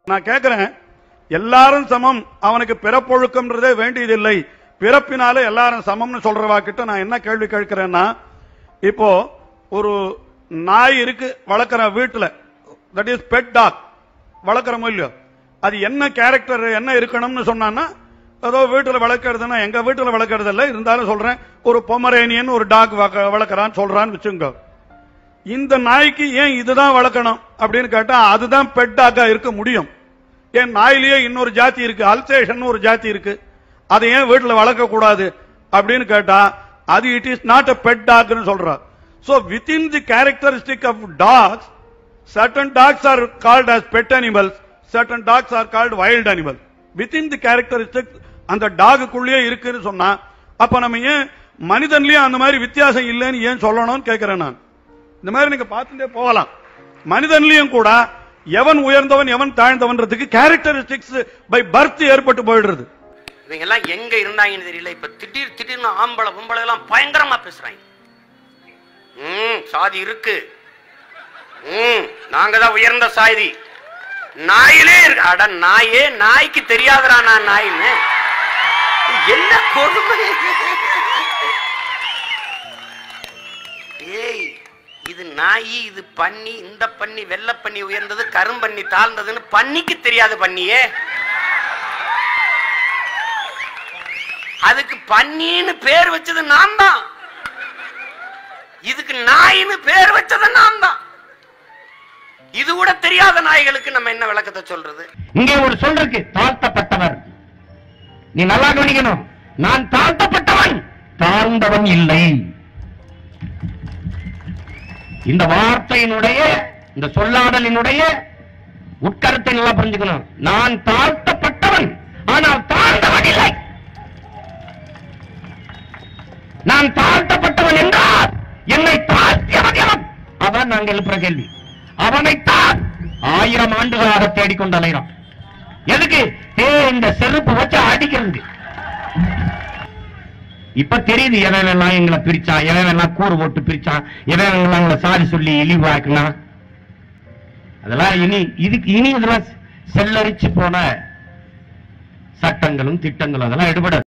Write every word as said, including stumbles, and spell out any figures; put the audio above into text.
நான் கேட்கிறேன், எல்லாரும் சமம், அவனுக்கு பிறப்பொழுக்கம்ன்றதே வேண்டியதில்லை, பிறப்பினால எல்லாரும் சமம்னு சொல்றவா கிட்ட நான் என்ன கேள்வி கேட்கிறேன்னா, இப்போ ஒரு நாய் இருக்கு வளர்க்கிற வீட்டுல, தட் இஸ் பெட் டாக் வளர்க்கிறோமோ இல்லையோ, அது என்ன கேரக்டர் என்ன இருக்கணும்னு சொன்னான்னா, ஏதோ வீட்டுல வளர்க்கறதுன்னா எங்க வீட்டுல வளர்க்கறது இல்லை, இருந்தாலும் சொல்றேன், ஒரு பொமரேனியன் ஒரு டாக் வளர்க்கறான்னு சொல்றான்னு வச்சுங்க. இந்த நாய்க்கு ஏன் இதுதான் வளர்க்கணும் அப்படின்னு கேட்டா அதுதான் பெட் டாக்கா இருக்க முடியும். ஏன் நாயிலேயே இன்னொரு ஜாதி இருக்கு, அல்சேஷன் ஒரு ஜாதி இருக்கு, அதை ஏன் வீட்டுல வளர்க்க கூடாது அப்படின்னு கேட்டா அது it is not a pet dog னு சொல்றார். So within the characteristic of dogs, certain dogs are called as pet animals, certain dogs are called wild animals. Within the characteristic அந்த டாக் குள்ளே இருக்குன்னு சொன்னா அப்ப நம்ம ஏன் மனிதன்லயே அந்த மாதிரி வித்தியாசம் இல்லைன்னு ஏன் சொல்லணும்னு கேட்கிறேன் நான். இந்த மாதிரி நீங்க பார்த்துட்டே போகலாம். மனிதன்லயும் கூட எவன் உயர்ந்தவன் எவன் தாழ்ந்தவன்றதுக்கு கேரக்டரிஸ்டிக்ஸ் பை பர்த் ஏற்பட்டு போயிடுறது. இவங்க எல்லாம் எங்க இருந்தாங்கன்னு தெரியல. இப்ப திடீர் திடீர்னு ஆம்பளை பொம்பளை எல்லாம் பயங்கரமா பேசுறாங்க. ம் சாதி இருக்கு, ம் நாங்க தான் உயர்ந்த சாதி, நாயிலே இருக்கு. அட நாயே, நாய்க்கு தெரியாதரா நான் நாயின்னு, என்ன கொடுமை. ஏய் இது நாய், இது பன்னி, இந்த பன்னி வெள்ளை பன்னி உயர்ந்தது, கரும்பன்னி தாழ்ந்ததுன்னு பன்னிக்கு தெரியாது பன்னியே. அதுக்கு பன்னின்னு பேர் வச்சது நான் தான், இதுக்கு நாயின்னு பேர் வச்சது நான் தான். இது கூட தெரியாத நாய்களுக்கு நம்ம என்ன விளக்கத்தை சொல்றது? இங்கே ஒரு சொல் இருக்கு, தாழ்த்தப்பட்டவர். நீ நல்லா கவனிக்கணும், நான் தாழ்த்தப்பட்டவன், தாழ்ந்தவன் இல்லை. இந்த வார்த்தையினுடைய இந்த சொல்லாடலினுடைய உட்கருத்தை நல்லா புரிஞ்சுக்கணும். நான் தாழ்த்தப்பட்டவன், ஆனால் தாழ்ந்தவன் இல்லை. நான் தாழ்த்தப்பட்டவன் என்றால் என்னை தாழ்த்தியவன் எவன்? அதான் நாங்கள் எழுப்புற கேள்வி. அவனைத்தான் ஆயிரம் ஆண்டுகளாக தேடிக்கொண்டு அலைகிறோம். எதுக்கு? இந்த செருப்பு வச்சு அடிக்கிறது. இப்ப தெரியுது எவன் எல்லாம் எங்களை பிரிச்சான், எவன் எல்லாம் கூறு போட்டு பிரிச்சான், எவன் எல்லாம் எங்களை சாரி சொல்லி இழிவாக்குனா. அதெல்லாம் இனி இதுக்கு இனி இதெல்லாம் செல்லரிச்சு போன சட்டங்களும் திட்டங்களும் அதெல்லாம் எடுபடாது.